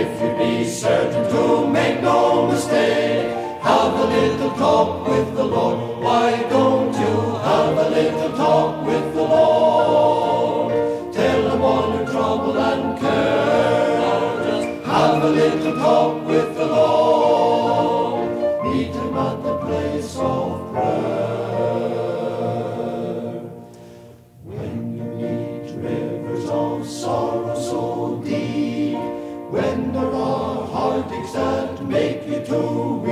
if you'd be certain to make no mistake, have a little talk with the Lord. Why don't you have a little talk with the Lord? Tell him all your trouble and care. Just have a little talk with the Lord. Meet him at the place of prayer. When you meet rivers of sorrow so deep, when there are heartaches that make you to